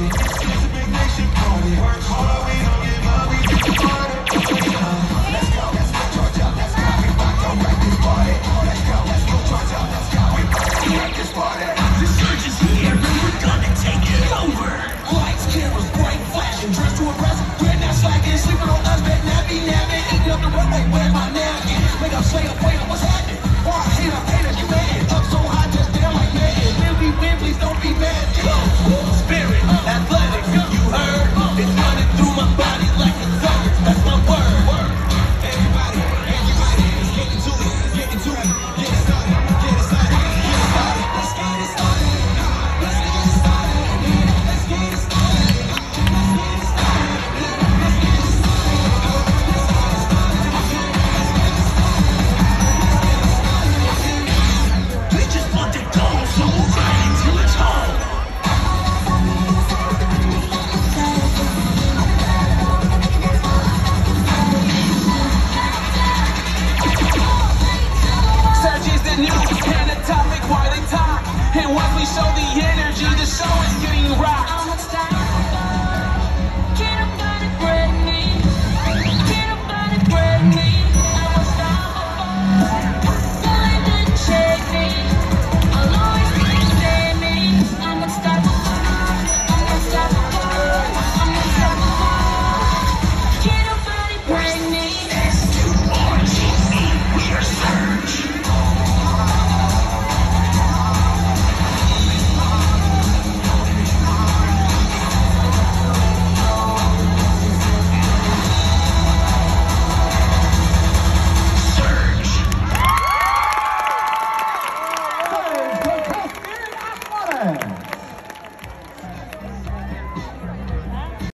It's a big nation party. Work hard, we don't give up, we just party. Let's go, Georgia, let's go. We about to wreck this party. Let's go, Georgia, let's go. We about to wreck this party. The surge is here, and we're gonna take it over. Lights, cameras, bright flashing, dressed to impress. We're not slacking, sleeping on us, bet napping, eating up the runway. Where's my napkin? Make up, say up, wait up, what's happening? Why haters, you mad? Up so high, just down like mad. When we win, please don't be mad. Go.